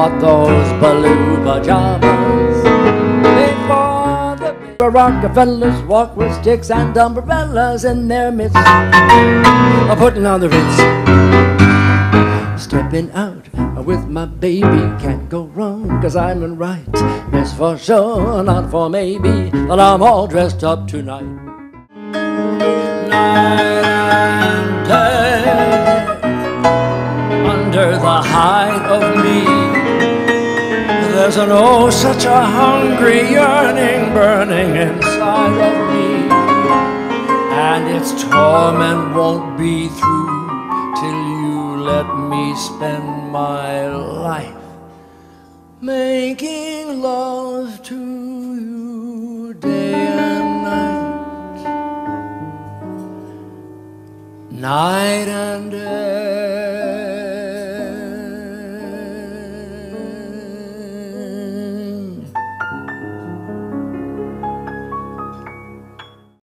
bought those blue pajamas. Before the Rockefellers walk with sticks and umbrellas in their midst, putting on the Ritz. Stepping out with my baby can't go wrong, 'cause I'm in right. It's for sure, not for maybe, that I'm all dressed up tonight. Night and day, under the hide of me, there's an oh such a hungry yearning burning inside of me, and its torment won't be through till you let me spend my life making love to you day and night, night and day.